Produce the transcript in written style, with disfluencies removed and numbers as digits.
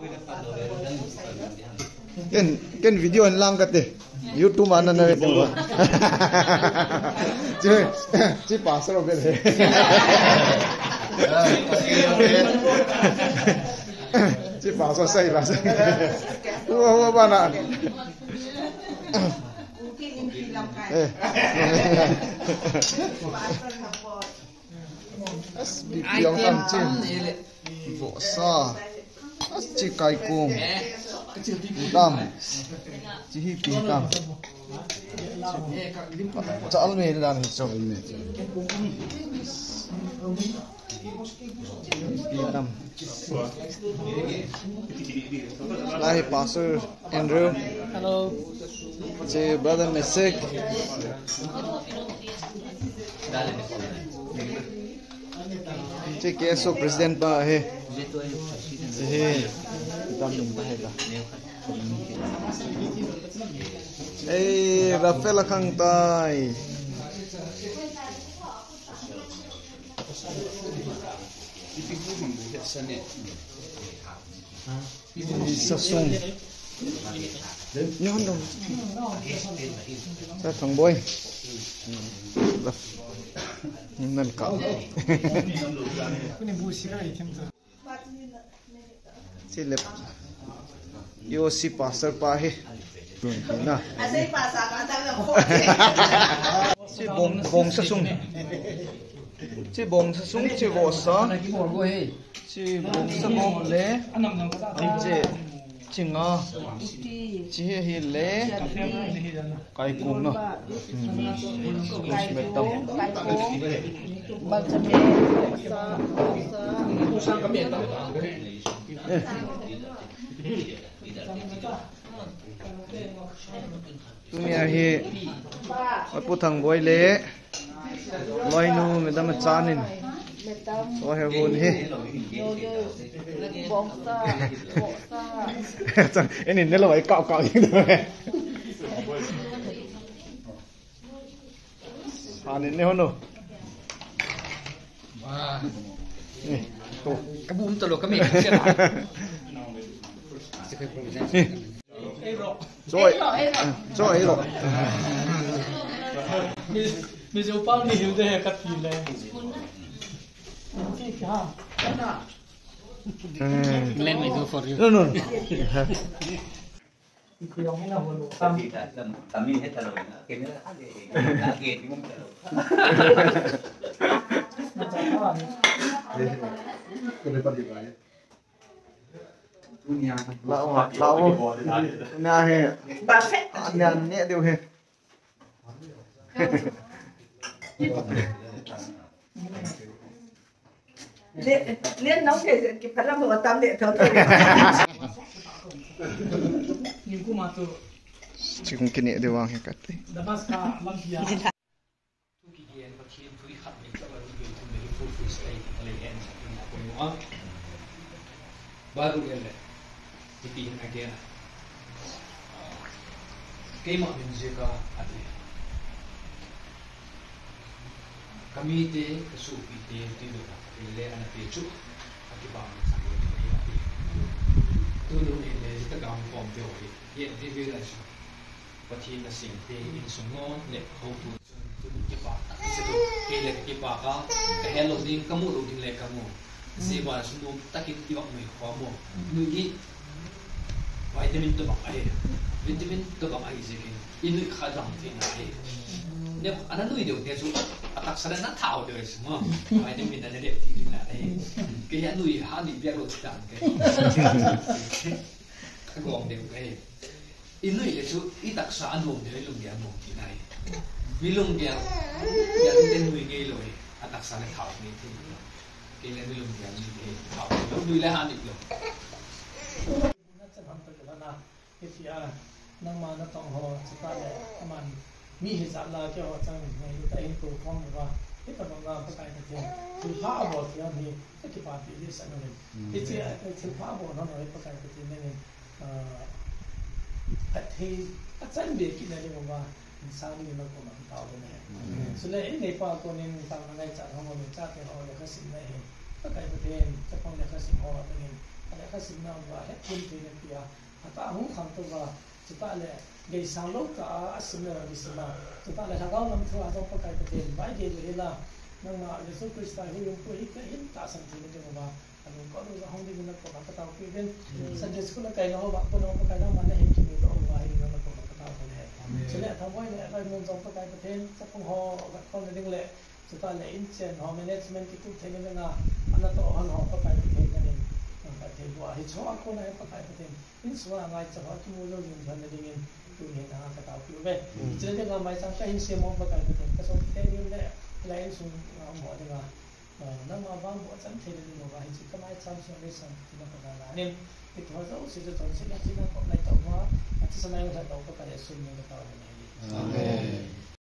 Ken video an lang kat YouTube mana na ito ba? Ci passer over there. Ci passer sai passer. Wa ba na? As bipiyang kancin. Bosa. As cikai kung. Tam. Cihi pintam. Chal me dan hiso me. Pintam. Lahi Pastor Andrew. Hello. Ci brother Mesek. Ci keso president pa he. Ci dam dum pa he la. Hey, Rafael Kang Tai. Sasung. Nyon dong. Sir Thangboi. Nan ka. Silip. Yo si pastor pa he. Na. Si bong sasung. Si bong sasung si bosa. Si bong sabong le. Si nga. Si hi le. Kai kung na. Metam. Tumi ahi Sir Thangboi le loi nu medam chanin so he hun he chang enin ne loi ka ka ing do hanin ne hono wa to kabum to lo kami Rồi rồi. Bây giờ bao nhiêu đây cắt thịt này. Let me do for you. No. Kami hết rồi. Cái nữa đã ghét cũng Lão nhà he nhà nhẹ điều he liên nóng thì kịp phải làm một tâm điện thở thôi nhưng cũng mà tôi chỉ cũng kinh nghiệm điều hoàng he cắt đi baru ele dipihin again kema menjeka ate kami te kasu ite tido ele ana pechu akiba sango ni ate tudo ele ta gam form de oi ye de vela shi pati na sing te in sungon le ho tu ki pa se do ele ki pa ka hello ding kamu ro ding le kamu Siapa semua takut tiba mai kamu, nugi vitamin tu bang air, vitamin tu bang air sekian, ini kadang tina air. Dia anak nugi dia tu atak sana nak tahu dia semua, vitamin dan dia tina air. Kaya nugi hadi biar lo sedang ke, kagong dia ke. Ini dia tu itak saan mung dia lung dia mung tina air, bilung dia yang nugi gelo atak sana tahu ni tu. Kailan mo yung yan? Yung nila hanip lang. nang mana tong ho chita le aman mi hi sa la ke ho chang mai lu tai ko khom ba ke ta bang ga pa kai te tu ha bo ya ni ke pa ti le sa no ni ti ti pa bo no no pa kai te ne a the a chan de ki na le ba insan ni ma ko ma ta bo ne so le ne pa ko ni ta ma ngai cha ho mo cha te ho le ka sin ne pa kai te ta pang le ka sin ho ta ni ada kasih nama het pun punya dia atau aku kantor bah kita le gay sanglo ka asimnya di sana kita le hagau nam tu atau pakai betul baik dia lah nama Yesus Kristus yang pulih kehin tak sampai dengan bah kalau kau tu hong di mana kau nak tahu pun saja sekolah kaya nak buat pun orang kaya mana yang kini tu orang lain nak kau nak tahu pun jadi Thangboi le lai mun jong pakai betul sepung ho kau le ding le kita le insen ho management itu tengah dengan anak tu orang ho pakai betul kan ni pakai betul buat itu aku nak pakai betul ini semua ngai cakap tu mulu yang mana dengan tu ni nak tahu pun jadi dengan mai sampai insen mau pakai betul kesal tengah le lain sung mau dengan nama bang buat santai dengan orang itu kemai sampai lesan tidak pernah ni itu hanya usia tu saja kita kau nak tahu mah nanti sana yang tak tahu pakai sung yang tahu ni. Amen.